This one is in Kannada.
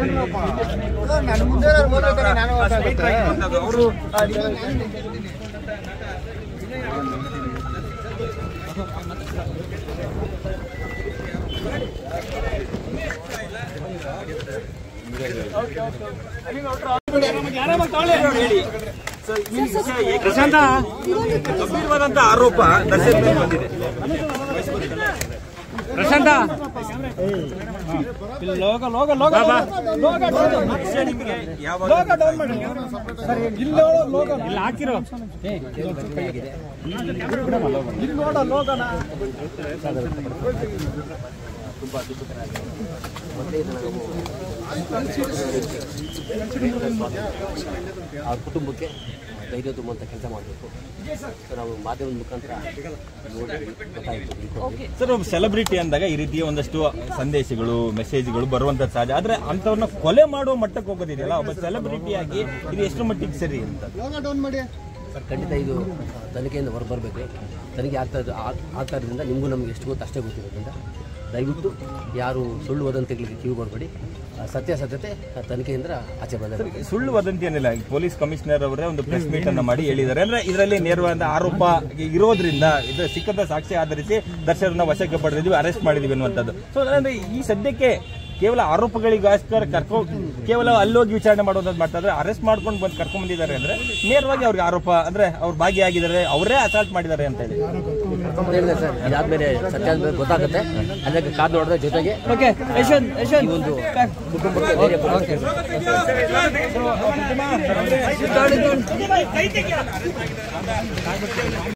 ಗಂಭೀರವಾದಂತ ಆರೋಪ ದರ್ಶನ್ ಮೇಲೆ ಬಂದಿದೆ. ಪ್ರಶಾಂತ ಹಾಕಿರೋ ತುಂಬಾ ಅವ್ರ ಕುಟುಂಬಕ್ಕೆ ಧೈರ್ಯ ತುಂಬುವಂಥ ಕೆಲಸ ಮಾಡಬೇಕು. ನಾವು ಮಾಧ್ಯಮದ ಮುಖಾಂತರ ಗೊತ್ತಾಯಿತು. ಸರ್, ಒಬ್ಬ ಸೆಲೆಬ್ರಿಟಿ ಅಂದಾಗ ಈ ರೀತಿಯ ಒಂದಷ್ಟು ಸಂದೇಶಗಳು ಮೆಸೇಜ್ಗಳು ಬರುವಂತ ಸಹಜ. ಆದ್ರೆ ಅಂತವ್ರನ್ನ ಕೊಲೆ ಮಾಡುವ ಮಟ್ಟಕ್ಕೆ ಹೋಗೋದಿದೆಯಲ್ಲ, ಒಬ್ಬ ಸೆಲೆಬ್ರಿಟಿಯಾಗಿ ಇದು ಎಷ್ಟು ಮಟ್ಟಿಗೆ ಸರಿ ಅಂತ ಸರ್, ಖಂಡಿತ ಇದು ತನಿಖೆಯಿಂದ ಹೊರಬರಬೇಕು. ತನಿಖೆ ಆಗ್ತಾ ಇರೋದ್ರಿಂದ ನಿಮಗೂ ನಮ್ಗೆ ಎಷ್ಟು ಗೊತ್ತು ಅಷ್ಟೇ ಗೊತ್ತಿರೋದ್ರಿಂದ ದಯವಿಟ್ಟು ಯಾರು ಸುಳ್ಳು ವದಂತಿಗಳಿಗೆ ಕಿವಿ ಕೊಡಬೇಡಿ. ಸತ್ಯಾಸತ್ಯತೆ ತನಿಖೆಯಿಂದ ಆಚೆ ಬಂದ. ಸುಳ್ಳು ವದಂತಿ ಏನಿಲ್ಲ, ಪೊಲೀಸ್ ಕಮಿಷನರ್ ಅವರೇ ಒಂದು ಪ್ರೆಸ್ ಮೀಟ್ ಅನ್ನು ಮಾಡಿ ಹೇಳಿದ್ದಾರೆ. ಅಂದ್ರೆ ಇದರಲ್ಲಿ ನೇರವಾದ ಆರೋಪ ಇರೋದ್ರಿಂದ ಇದು ಸಿಕ್ಕದ ಸಾಕ್ಷಿ ಆಧರಿಸಿ ದರ್ಶನ ವಶಕ್ಕೆ ಪಡೆದಿದ್ವಿ, ಅರೆಸ್ಟ್ ಮಾಡಿದ್ವಿ ಅನ್ನುವಂಥದ್ದು. ಸೊ ಅಂದ್ರೆ ಈ ಸದ್ಯಕ್ಕೆ ಕೇವಲ ಆರೋಪಗಳಿಗೋಸ್ಕರ ಕೇವಲ ಅಲ್ಲೋಗಿ ವಿಚಾರಣೆ ಮಾಡೋದು ಮಾಡ್ತಾ ಇದ್ರೆ, ಅರೆಸ್ಟ್ ಮಾಡ್ಕೊಂಡು ಬಂದು ಕರ್ಕೊಂಡ್ ಬಂದಿದ್ದಾರೆ ಅಂದ್ರೆ ನೇರವಾಗಿ ಅವ್ರಿಗೆ ಆರೋಪ ಅಂದ್ರೆ ಅವ್ರು ಭಾಗಿಯಾಗಿದ್ದಾರೆ, ಅವರೇ ಅಸಾಲ್ಟ್ ಮಾಡಿದ್ದಾರೆ ಅಂತ ಹೇಳಿ ಸರ್. ಇದಾದ್ಮೇಲೆ ಸತ್ಯ ಗೊತ್ತಾಗುತ್ತೆ, ಅದಕ್ಕೆ ಕಾದು ನೋಡಿದ್ರೆ ಜೊತೆಗೆ ಒಂದು ಕುಟುಂಬಕ್ಕೆ